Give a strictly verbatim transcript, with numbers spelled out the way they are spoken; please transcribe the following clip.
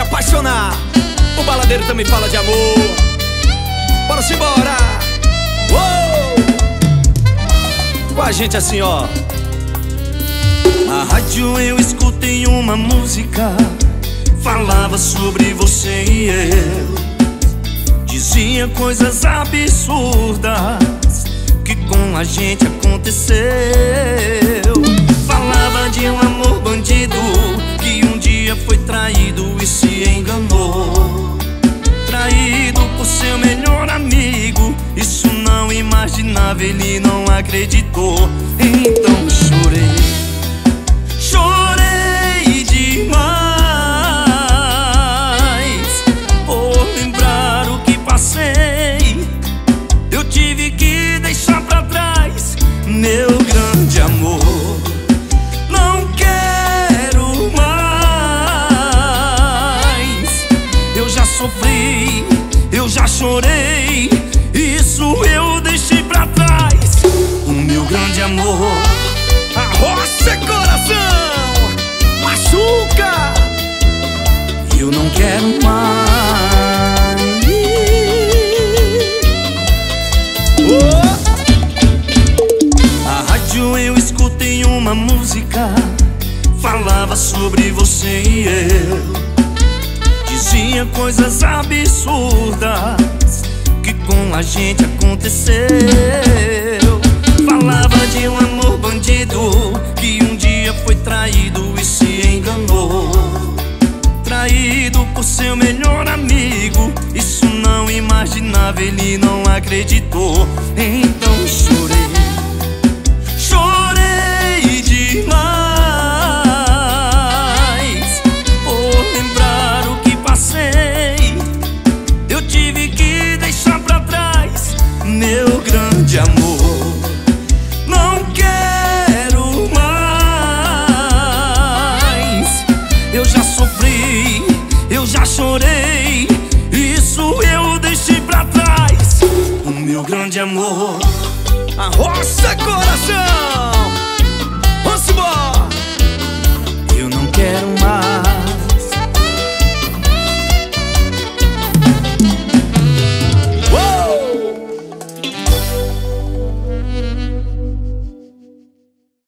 apaixonar. O baladeiro também fala de amor. Bora-se embora. Uou! Com a gente assim, ó. Na rádio eu escutei uma música, falava sobre você e eu. Dizia coisas absurdas que com a gente aconteceu. Falava de um amor bandido que um dia foi traído e se enganou. Traído por seu melhor amigo, isso não imaginava, ele não acreditou. Então chorei, chorei demais por lembrar o que passei. Eu tive que deixar pra trás meu grande amor. Não quero mais. Eu já sofri, eu já chorei, isso eu deixei pra trás. O meu grande amor. Arroça coração, machuca. Eu não quero mais. Oh! Na rádio eu escutei uma música, falava sobre você e eu. Dizia coisas absurdas que com a gente aconteceu. Falava de um amor bandido que um dia foi traído e se enganou. Traído por seu melhor amigo, isso não imaginava, ele não acreditou. Então chorei, chorei demais por lembrar o que passei. Eu tive que deixar pra trás meu grande amor. Não quero mais. Eu já sofri, eu já chorei, isso eu deixei pra trás. O meu grande amor. Arroça coração.